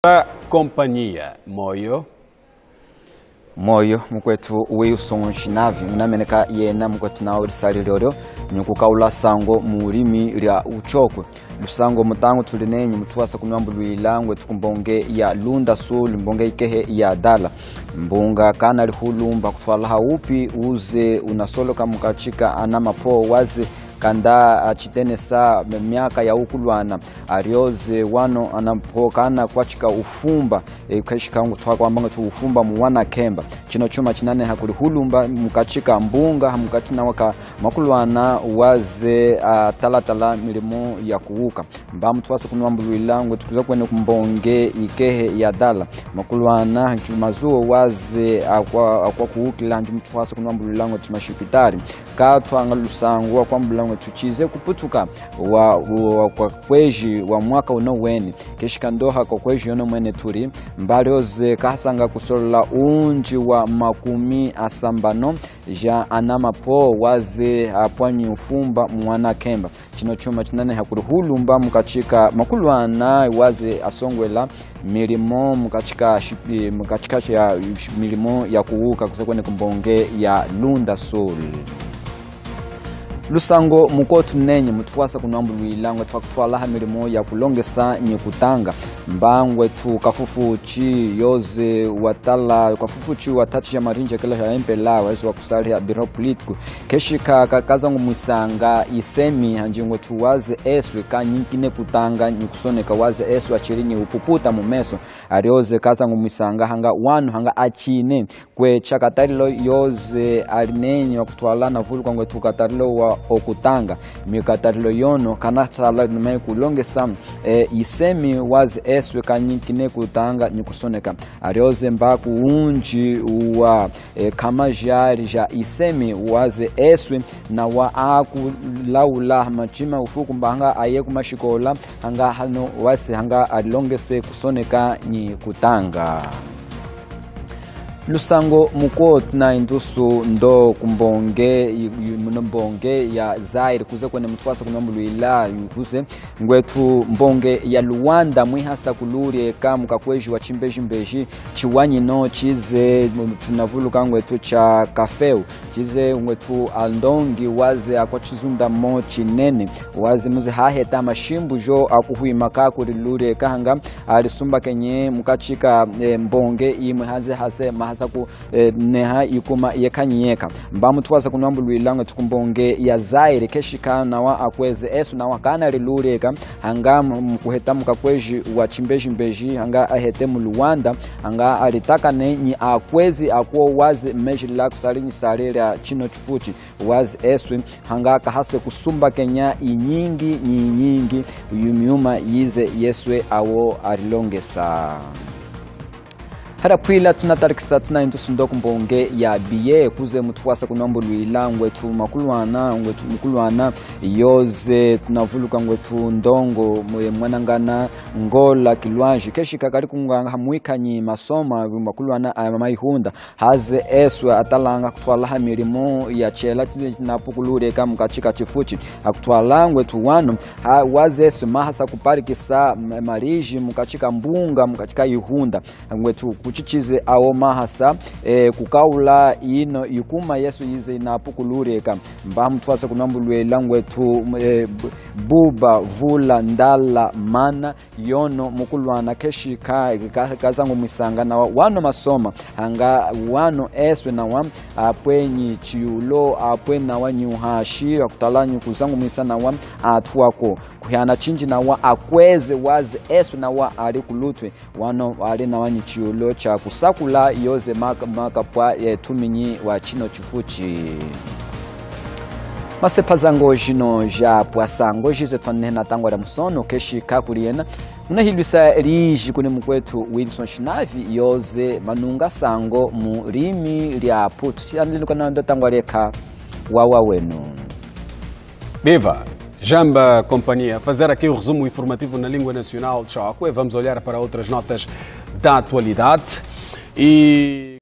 A companhia Moyo mukwetu Wilson Shinavi unameneka yena mukwetu na urisali lero nyukukaula sango murimi lya uchokwe lusango mutango tulinenye mutwasa kunyambu lwilangwe tukumbonge ya Lunda Sul mbonge ikehe ya Dala mbunga kana lihulumba kutwala haupi uze unasoloka mukachika anamapo wazi kanda chitene sa miaka ya ukulwana arioze wano anapokana kwachika ufumba kashika ngutwa kwambanga tu ufumba muwana kemba chino chuma chinane hakuli hulumba mukachika mbunga hamukatina waka makulwana waze talatala milimo ya kuuka mba mutwasa kunwambulwilango tukuza kwene kumbonge ikehe ya Dala makulwana chumazuo waze akwa kuukila mutwasa kunwambulwilango tumashipitari katwanga lusango kwambula tuchize kuputuka kwa kweji wa mwaka unoweni kishika ndoha kwa kweji yono mwene turi mbalioze kahasanga kusolola unji wa makumi asambano ja anamapo waze apwanyi ufumba mwana kemba chino chuma chinane hakuri hulumba mukachika makulwana waze asongwela milimo mukachika ya milimo ya kuuka kusekwene kumbonge ya Lunda Sul lusango mukotu nenye mutwasa kunambulwilango twakutwala milimo ya kulongesa nyekutanga mbangwe tu kafufuchi yoze watala kafufuchi watatu ya marinja kala ya empela wazo wakusali ya biro politiku keshika kakazangu mwisanga isemi hanjingwe tu waze eswe kanyikine kutanga nyikusoneka waze eswe achirinyi upuputa mumeso arioze kazangu mwisanga hanga wanu hanga achine kwe chakatarilo yoze alinenye wakutwala na vulu kwangwe tu katarilo wa okutanga mikatarilo yono kanatala nume kulongesa isemi waze eswe kanyikine kutanga nyikusoneka arioze mbaku unji wa kama jari ja isemi waze eswe na wa aku laula machima ufuku mbanga aye kumashikola hanga hano wase hanga alongese kusoneka nyikutanga lusango mukot na indusu ndo kumbonge mbonge ya Zaire kuze kwene mutwasa kunambulwila yukuze ngwetu mbonge ya Luanda mwihasa kuluri eka mukakweji wa chimbeji chiwanyi no chize tunavuluka ngwetu cha kafeu chize ngwetu aldongi waze akwa chizunda mochi nene waze muze haheta mashimbu jo akuhuima kakuri luri eka hanga alisumba kenye mukachika mbonge imwe hase ku neha ikuma yekanyeka mbamu twasa kunambulwilanga tukumbonge ya Zaire keshika na wa akweze esu na wakana lilureka hanga mkuheta mukakweji wa chimbeji hanga ahete mu Luanda hanga alitaka nenyi akwezi akwo waze meji la kusalinyi salera chino chifuchi waze esu hanga kahase kusumba Kenya nyingi yumyuma yize yeswe awo arilongesa hara pwila tunatarikisa tunaintusundo kumbonge ya biye kuze mutwasa kunambulwila ngwetu makulwana yoze tunavuluka ngwetu ndongo mwanangana ngola kilwanji keshika kali kunganga hamwikanyi masoma makulwana amaihunda haze eswe atalanga kutwala milimo ya chela napukulureka mukachika chifuchi akutwala ngwetu wano waze eswe mahasa kuparikisa mariji mukachika mbunga mukachika ihunda ngwetu kuchichize awo mahasa kukaula ino ikuma yesu yize inapukulureka mbamu twasa kunambulwela ngwetu buba vula ndala mana yono mukulwana keshika kazangu mwisanga na wano masoma hanga wano eswe na wa apwenyi chiulo apwe na wanyuhashi akutalanyu kuzangu mwisana wa atuako kuhana chinji na wa akweze waze eswe na wa ali kulutwe wano ali na wanyi chiulo cha kusakula yoze makapwa tuminyi wa chino chifuchi masepazango jino ja pwasango jize twanena tangwa la musono keshika kuliena unahilwisa riji kune mkwetu Wilson Shinavi yoze manunga sango murimi lya putu sianliluka na tangwa leka wawa wenu Beva Jamba companhia fazer aqui o resumo informativo na língua nacional de Choque. Vamos olhar para outras notas da atualidade e